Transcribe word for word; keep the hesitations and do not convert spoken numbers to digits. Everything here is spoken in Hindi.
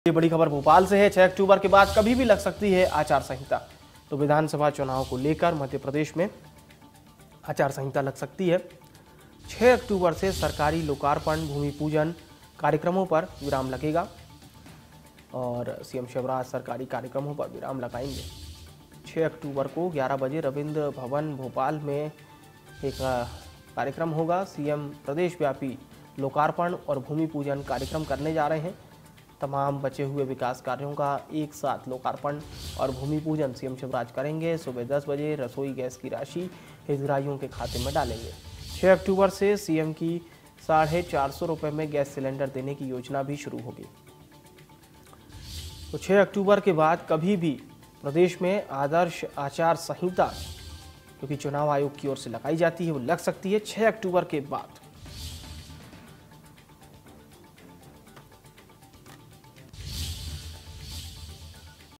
ये बड़ी खबर भोपाल से है। छह अक्टूबर के बाद कभी भी लग सकती है आचार संहिता। तो विधानसभा चुनाव को लेकर मध्य प्रदेश में आचार संहिता लग सकती है। छह अक्टूबर से सरकारी लोकार्पण, भूमि पूजन कार्यक्रमों पर विराम लगेगा और सीएम शिवराज सरकारी कार्यक्रमों पर विराम लगाएंगे। छह अक्टूबर को ग्यारह बजे रविंद्र भवन भोपाल में एक कार्यक्रम होगा। सीएम प्रदेश व्यापी लोकार्पण और भूमि पूजन कार्यक्रम करने जा रहे हैं। तमाम बचे हुए विकास कार्यों का एक साथ लोकार्पण और भूमि पूजन सीएम शिवराज करेंगे। सुबह दस बजे रसोई गैस की राशि हितग्राहियों के खाते में डालेंगे। छह अक्टूबर से सीएम की साढ़े चार सौ रुपये में गैस सिलेंडर देने की योजना भी शुरू होगी। तो छह अक्टूबर के बाद कभी भी प्रदेश में आदर्श आचार संहिता, क्योंकि चुनाव आयोग की ओर से लगाई जाती है, वो लग सकती है छह अक्टूबर के बाद।